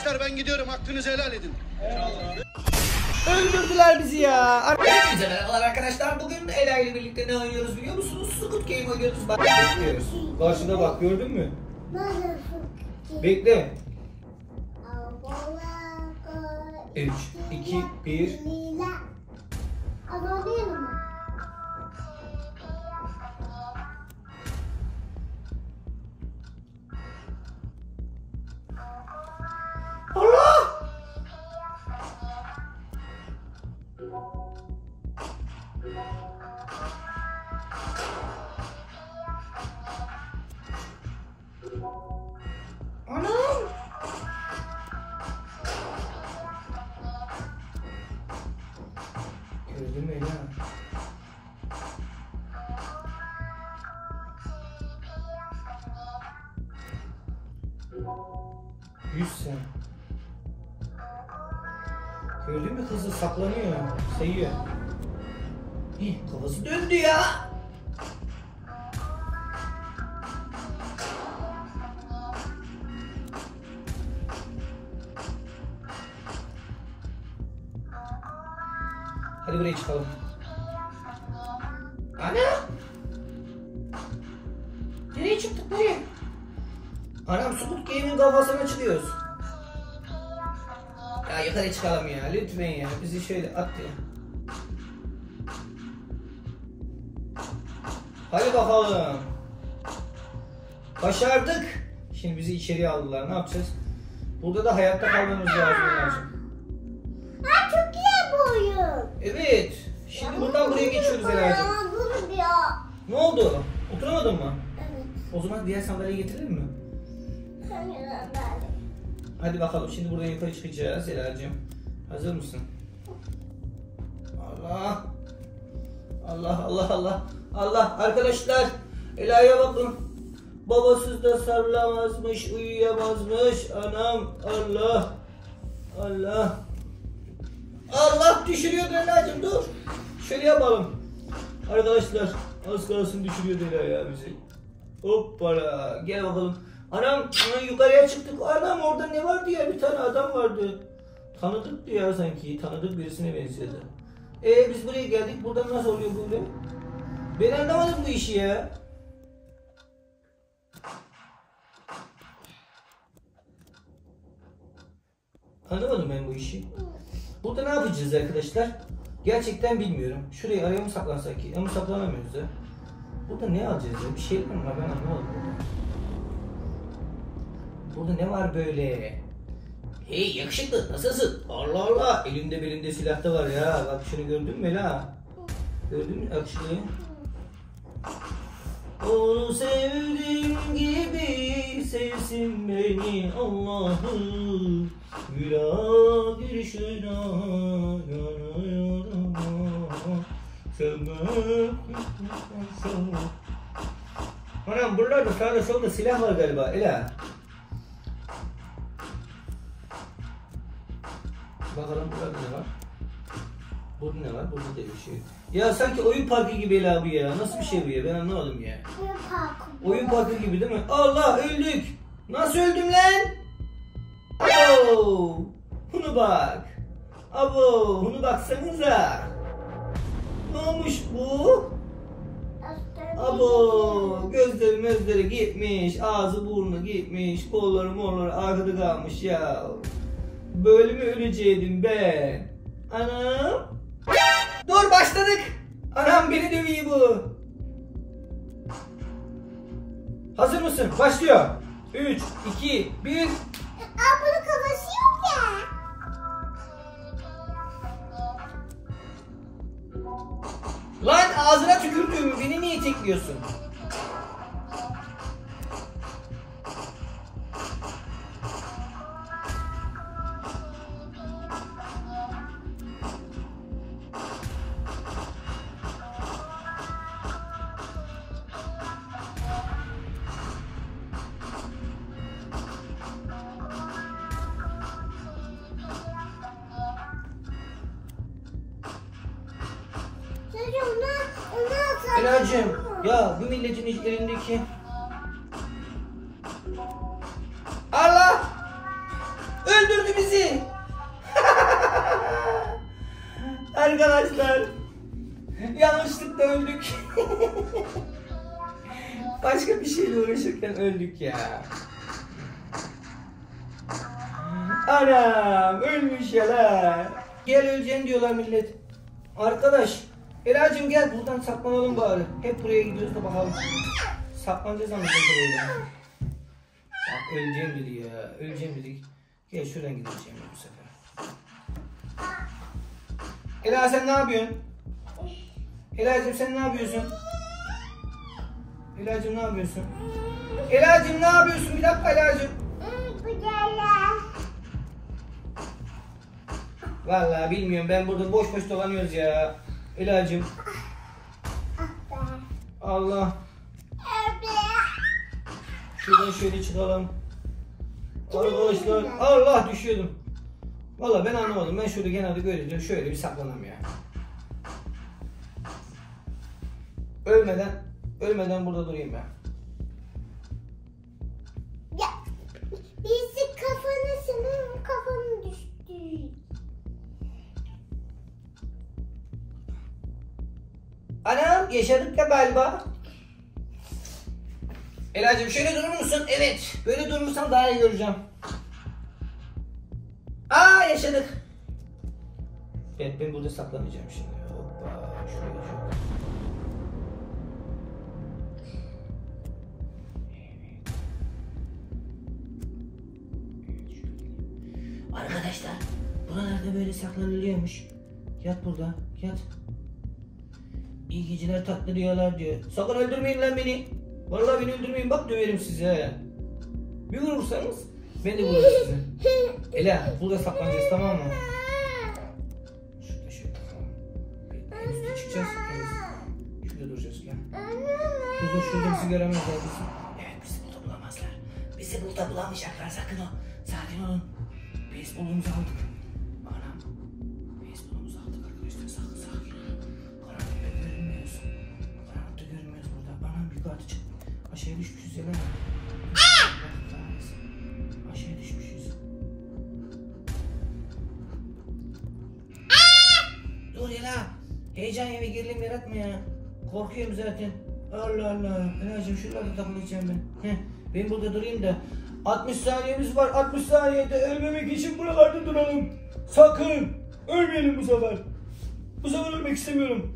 Arkadaşlar ben gidiyorum. Hakkınızı helal edin. Öldürdüler bizi ya. Hepinize merhabalar arkadaşlar. Bugün Ela ile birlikte ne oynuyoruz biliyor musunuz? Squid Game oynuyoruz. Bak bekliyoruz. Karşıda bak, gördün mü? Bekle. 3, 2, 1. Allah! Anam! Gördün mü Ela? Yüzsen. Gördün mü kızı saklanıyor, sayıyor. Kafası döndü ya. Hadi buraya çıkalım. Ana! Nereye çıktık, nereye? Anam, Squid Game'in kafasına çıkıyoruz. Ya yukarı çıkalım ya, lütfen ya. Bizi şöyle at ya. Hadi bakalım. Başardık. Şimdi bizi içeriye aldılar. Ne yapacağız? Burada da hayatta kalmamız lazım. Ay çok güzel bu oyun. Evet. Şimdi buradan buraya geçiyoruz herhalde. Ne oldu? Oturamadın mı? Evet. O zaman diğer sandalyeyi getirelim mi? Hadi bakalım. Şimdi buradan yukarı çıkacağız Ela'cığım. Hazır mısın? Allah. Allah Allah Allah. Allah arkadaşlar. Ela'ya bakın. Babasız da sarılamazmış, uyuyamazmış. Anam, Allah. Allah. Allah düşürüyor Ela'cığım, dur. Şöyle yapalım. Arkadaşlar az kalsın düşürüyor Ela ya bizi. Hoppala. Gel bakalım. Anam, yukarıya çıktık. Anam, orada ne vardı ya? Bir tane adam vardı. Tanıdıktı ya sanki. Tanıdık birisine benziyordu. Biz buraya geldik. Buradan nasıl oluyor böyle? Ben anlamadım bu işi ya. Anlamadım ben bu işi. Burada ne yapacağız arkadaşlar? Gerçekten bilmiyorum. Şuraya araya mı saklansak ki? Ama saklanamıyoruz ya. Burada ne alacağız ya? Bir şey mi var? Ben anlamadım burada. Burada ne var böyle? Hey yakışıklı, nasılsın? Allah Allah, elinde belinde silah da var ya. Bak şunu gördün mü Ela? Gördün mü yakışıklıyı? Onu sevdiğim gibi sevsin beni Allah'ım. Gülah girişine yanıyorum. Sevmek. Anam, buralarda sağda solda silah var galiba Ela. Bakalım burada ne var? Burada ne var? Burada da bir şey. Ya sanki oyun parkı gibi Ela bu ya. Nasıl bir şey bu ya? Ben anlamadım ya. Oyun parkı gibi değil mi? Allah, öldük. Nasıl öldüm lan? Abo! Bunu bak. Abo! Bunu baksanıza. Ne olmuş bu? Abo! Gözleri gitmiş. Ağzı burnu gitmiş. Kolları morları arkada kalmış ya. Böyle mi öleceydim ben? Anam! Dur, başladık! Anam, beni dövüyor bu! Hazır mısın? Başlıyor! 3, 2, 1... Bunun kafası yok ya. Lan ağzına tükürdüğümü, beni niye tekliyorsun? Elacığım, ya bu milletin elindeki... Allah! Öldüm! öldürdü bizi. Arkadaşlar. Yanlışlıkla öldük. Başka bir şeyle uğraşırken öldük ya. Anam ölmüş ya la. Gel öleceksin diyorlar millet. Arkadaş. Elacığım gel buradan saklanalım bari. Hep buraya gidiyoruz da bakalım. Saklanacağız ama buraya. Bak öleceğim dedi ya. Öleceğim dedik. Gel şuradan gideceğim bu sefer. Ela sen ne yapıyorsun? Elacığım sen ne yapıyorsun? Elacığım ne yapıyorsun? Elacığım ne yapıyorsun? Bir dakika Elacığım. Vallahi bilmiyorum, ben burada boş boş dolanıyoruz ya. Elacığım. Allah. Şuradan şöyle çıkalım. Arkadaşlar Allah düşüyordum. Vallahi ben anlamadım. Ben şöyle genelde böyle şöyle bir saklanam ya. Ölmeden burada durayım ben. Ya birisi kafanı düştü. Anam yaşadık ya galiba. Elacığım şöyle durur musun? Evet. Böyle durursan daha iyi göreceğim. Aa yaşadık. Evet ben burada saklanacağım şimdi. Hoppa şuraya şöyle. Arkadaşlar buralarda böyle saklanılıyormuş. Yat burada yat. İyi geceler tatlı diyorlar diyor. Sakın öldürmeyin lan beni. Vallahi beni öldürmeyin, bak döverim size. Bir vurursanız ben de vururum sizi. Ela burada saklanacağız, tamam mı? Şurada şöyle bakalım. Üstüne çıkacağız. Şurada duracağız gel. Dur şurada bizi göremezler bizi. Evet bizi burada bulamazlar. Bizi burada bulamayacaklar, sakın ol. Sakin olun. Beyzbolumuzu aldık. Anam. Beyzbolumuzu aldık arkadaşlar, sakın sakin olun. Karanlıkta görünmüyoruz. Karanlıkta görünmüyoruz burada. Anam yukarıda çık. Aşağıya düşmüşüz ya lan. Aşağıya düşmüşüz. Dur ya la. Heyecan yeme gerilim yaratma ya. Korkuyorum zaten. Allah Allah. Elacığım şuralarda takılacağım ben. Ben burada durayım da. 60 saniyemiz var. 60 saniyede ölmemek için buralarda duralım. Sakın. Ölmeyelim bu sefer. Bu sefer ölmek istemiyorum.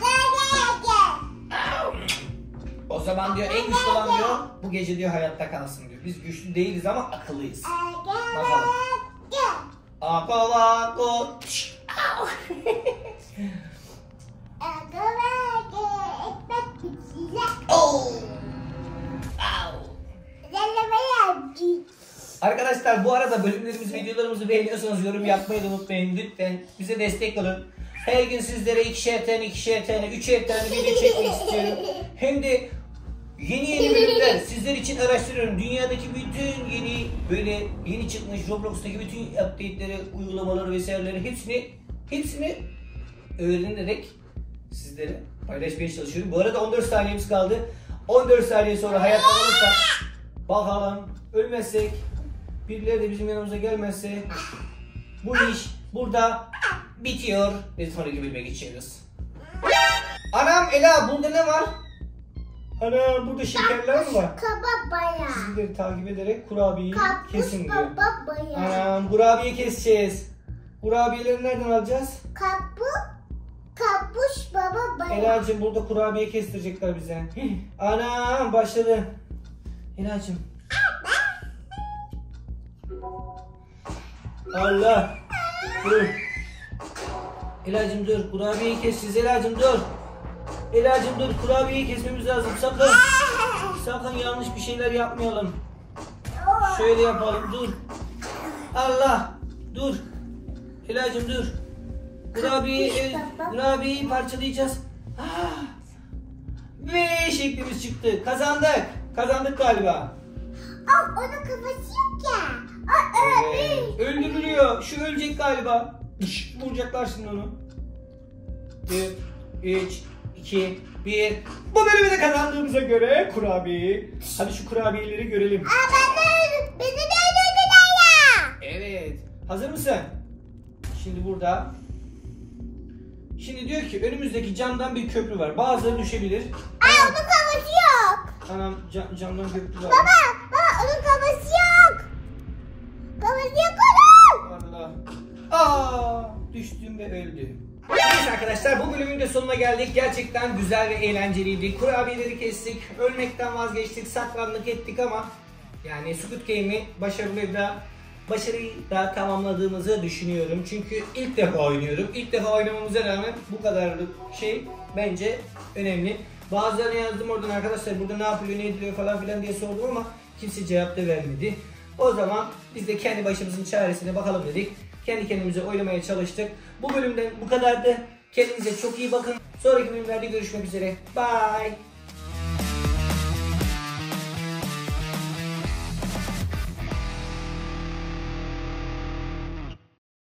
O zaman diyor en güçlü olan diyor bu gece diyor hayatta kalsın diyor. Biz güçlü değiliz ama akıllıyız. Bakalım. Akıllı. Arkadaşlar bu arada bölümlerimizi, videolarımızı beğeniyorsanız yorum yapmayı da unutmayın. Lütfen bize destek olun. Her gün sizlere 2'şer tane, 3'er tane video çekmek istiyorum. Hem de yeni bölümler sizler için araştırıyorum. Dünyadaki bütün yeni çıkmış Roblox'taki bütün update'leri, uygulamaları vesaireleri hepsini öğrenerek sizlere paylaşmaya çalışıyorum. Bu arada 14 saniyemiz kaldı. 14 saniye sonra hayatta kalırsak, bakalım ölmezsek, birileri de bizim yanımıza gelmezse bu iş burada bitiyor ve sonraki bölüme geçiyoruz. Anam Ela burada ne var? Ana burada şekerler mi var? Kababaya. Sizleri takip ederek kurabiyeyi kesin diyor. Kababaya. Anam kurabiye keseceğiz. Kurabiyeleri nereden alacağız? Kapuş baba baya. Elacığım burada kurabiye kestirecekler bize. Anam başladı. Elacığım. Allah. Dur. Elacığım dur. Kurabiyeyi keseceğiz. Elacığım dur. Elacığım dur. Kurabiyeyi kesmemiz lazım. Sakın yanlış bir şeyler yapmayalım. Şöyle yapalım. Dur. Allah. Dur. Elacığım dur. Kurabiyeyi parçalayacağız. Ve şeklimiz çıktı. Kazandık. Kazandık galiba. Onun kafası yok ya. O Öldürülüyor. Şu ölecek galiba. Vuracaklar şimdi onu. 1, 3, 2, 1. Bu bölümü de kazandığımıza göre kurabiyeyi. Hadi şu kurabiyeleri görelim. Beni de öldürdüler ya. Evet. Hazır mısın? Şimdi burada. Şimdi diyor ki önümüzdeki camdan bir köprü var. Bazıları düşebilir. Aa, onun kafası yok. Anam camdan köprü var. Baba onun kafası yok. Kafası yok onun. Allah. Aa, düştüm ve öldüm. Evet arkadaşlar, bu bölümün de sonuna geldik. Gerçekten güzel ve eğlenceliydi. Kurabiyeleri kestik, ölmekten vazgeçtik, saklandık ettik ama yani Squid Game'i başarıyı da tamamladığımızı düşünüyorum. Çünkü ilk defa oynuyorum. İlk defa oynamamıza rağmen bu kadarlık şey bence önemli. Bazılarına yazdım oradan, arkadaşlar burada ne yapılıyor, ne ediliyor falan filan diye sordum ama kimse cevap da vermedi. O zaman biz de kendi başımızın çaresine bakalım dedik. Kendi kendimize oynamaya çalıştık. Bu bölümden bu kadardı. Kendinize çok iyi bakın. Sonraki bölümlerde görüşmek üzere. Bye.